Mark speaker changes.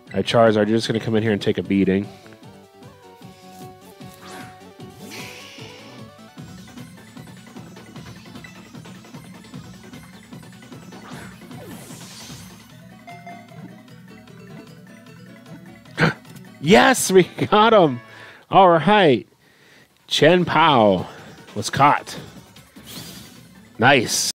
Speaker 1: Alright, Charizard, you're just going to come in here and take a beating. Yes, we got him. All right. Chien-Pao was caught. Nice.